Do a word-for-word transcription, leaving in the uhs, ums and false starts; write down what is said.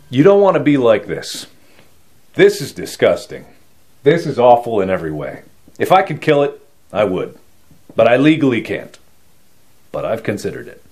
You don't want to be like this. This is disgusting. This is awful in every way. If I could kill it, I would. But I legally can't. But I've considered it.